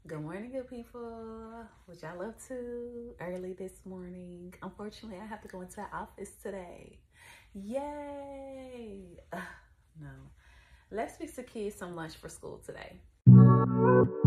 Good morning, good people. Which I love to early this morning. Unfortunately, I have to go into the office today. Yay! No. Let's fix the kids some lunch for school today.